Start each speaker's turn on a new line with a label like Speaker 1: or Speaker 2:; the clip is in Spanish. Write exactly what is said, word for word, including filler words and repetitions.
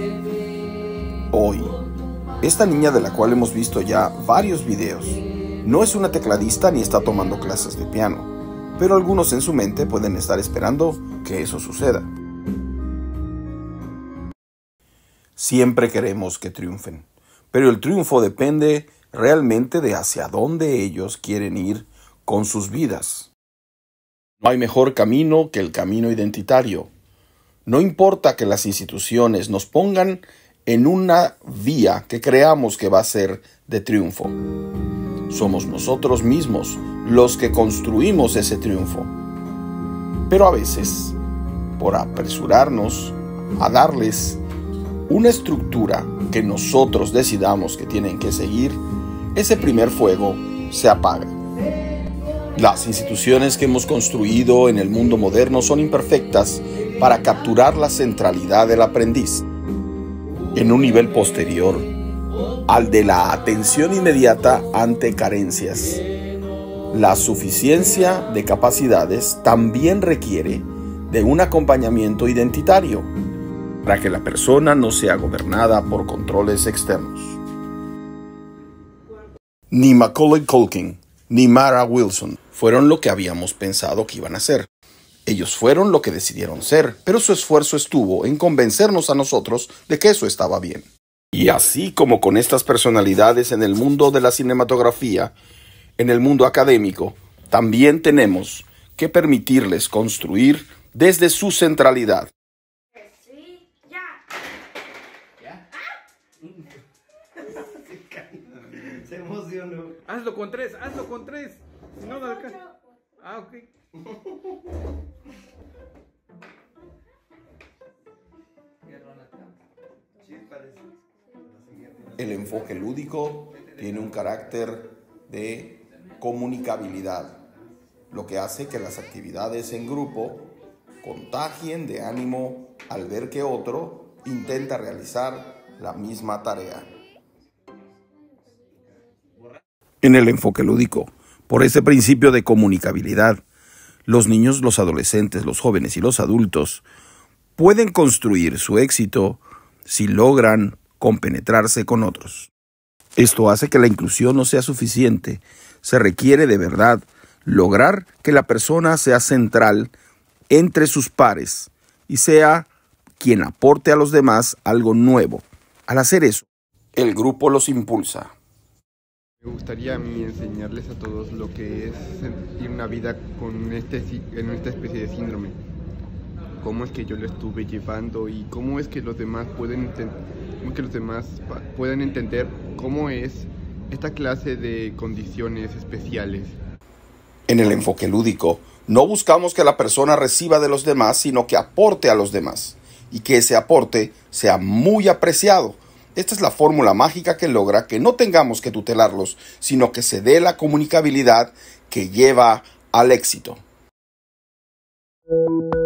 Speaker 1: Hoy, esta niña, de la cual hemos visto ya varios videos, no es una tecladista ni está tomando clases de piano, pero algunos en su mente pueden estar esperando que eso suceda. Siempre queremos que triunfen, pero el triunfo depende realmente de hacia dónde ellos quieren ir con sus vidas. No hay mejor camino que el camino identitario. No importa que las instituciones nos pongan en una vía que creamos que va a ser de triunfo. Somos nosotros mismos los que construimos ese triunfo. Pero a veces, por apresurarnos a darles una estructura que nosotros decidamos que tienen que seguir, ese primer fuego se apaga. Las instituciones que hemos construido en el mundo moderno son imperfectas para capturar la centralidad del aprendiz. En un nivel posterior al de la atención inmediata ante carencias, la suficiencia de capacidades también requiere de un acompañamiento identitario para que la persona no sea gobernada por controles externos. Ni Macaulay Culkin ni Mara Wilson fueron lo que habíamos pensado que iban a ser. Ellos fueron lo que decidieron ser, pero su esfuerzo estuvo en convencernos a nosotros de que eso estaba bien. Y así como con estas personalidades en el mundo de la cinematografía, en el mundo académico, también tenemos que permitirles construir desde su centralidad.
Speaker 2: Sí, ya. ¿Ya?
Speaker 3: Se emocionó.
Speaker 4: Hazlo con tres, hazlo con tres. No, no, acá. Ah, ok.
Speaker 1: El enfoque lúdico tiene un carácter de comunicabilidad, lo que hace que las actividades en grupo contagien de ánimo al ver que otro intenta realizar la misma tarea. En el enfoque lúdico, por ese principio de comunicabilidad, los niños, los adolescentes, los jóvenes y los adultos pueden construir su éxito si logran compenetrarse con otros. Esto hace que la inclusión no sea suficiente. Se requiere de verdad lograr que la persona sea central entre sus pares y sea quien aporte a los demás algo nuevo. Al hacer eso, el grupo los impulsa.
Speaker 5: Me gustaría a mí enseñarles a todos lo que es sentir una vida con este, en esta especie de síndrome. Cómo es que yo lo estuve llevando y cómo es que los demás pueden, cómo que los demás puedan entender cómo es esta clase de condiciones especiales.
Speaker 1: En el enfoque lúdico, no buscamos que la persona reciba de los demás, sino que aporte a los demás y que ese aporte sea muy apreciado. Esta es la fórmula mágica que logra que no tengamos que tutelarlos, sino que se dé la comunicabilidad que lleva al éxito.